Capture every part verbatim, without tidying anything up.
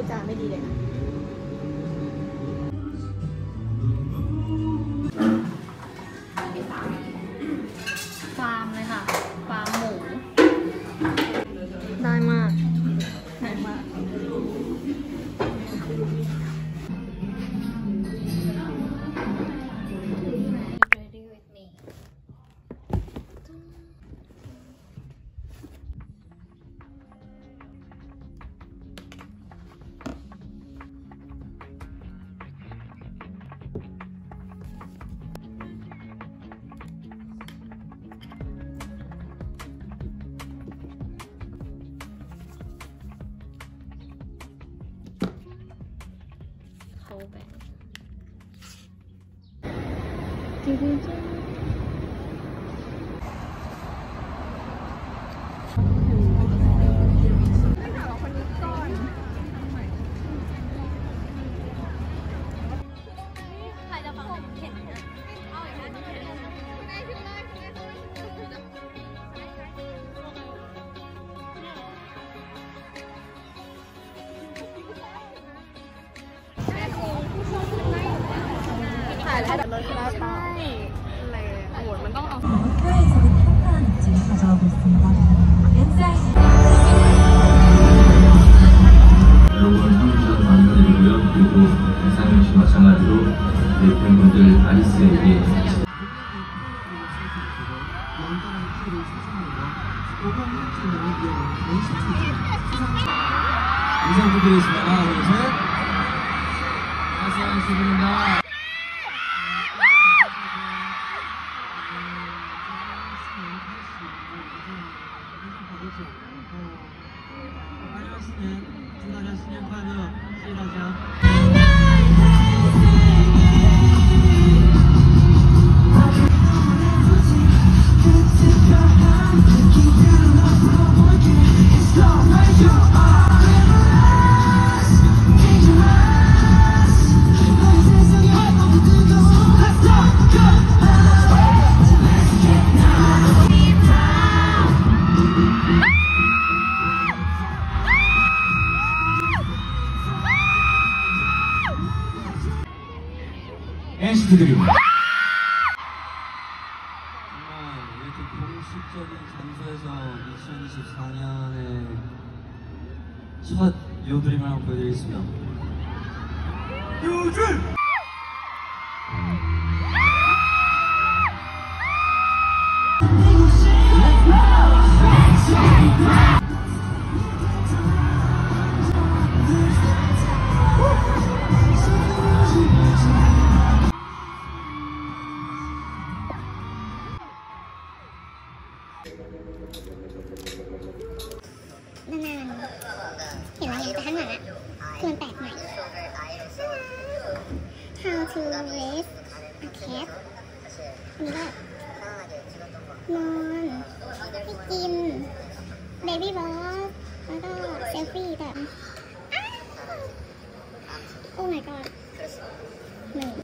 จาไม่ดีเลยนะฟาร์มเลยค่ะฟาร์มหมูได้มากได้มากไปจริงๆถ่ายแล้วรถได้ป่ะอะไรโหดมันต้องเอา 인사드리겠습니다. 하나, 둘, 셋. 감사합니다. 엔시티드립니다. 정말 이렇게 공식적인 장소에서 이천이십사 년에 첫 요드림을 한번 보여드리겠습니다. 요즘! นานๆเห็นอะไรแต่ข้างหลังอะคือมันแปลกใหม่ How to raise a cat นี่ก็นอนให้กิน baby boss แล้วก็เซลฟี่แบบโอ้ my god หนึ่ง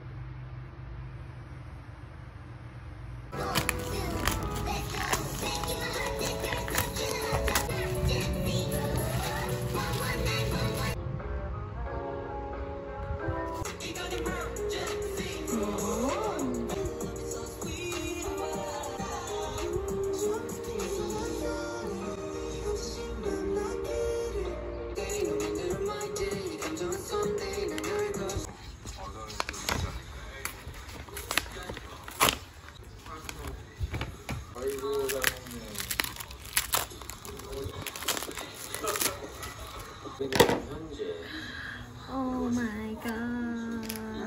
โอ้ my god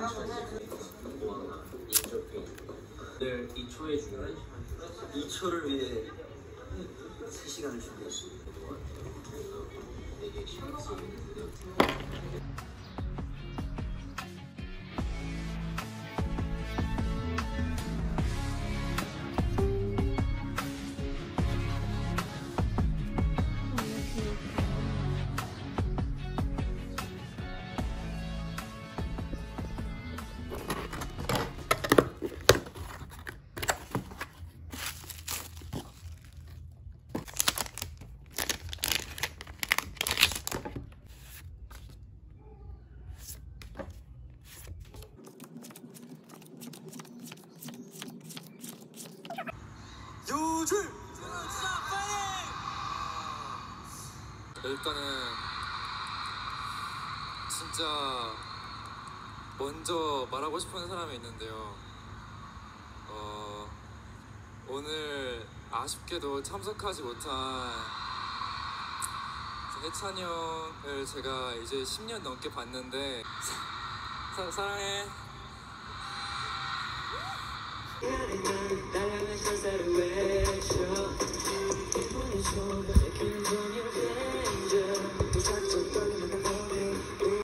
늘 이 초에 중요한 이 초를 위해 세 시간을 준비했습니다. 조준! 일단은 진짜 먼저 말하고 싶은 사람이 있는데요. 어, 오늘 아쉽게도 참석하지 못한 해찬이 형을 제가 이제 십 년 넘게 봤는데 사, 사랑해.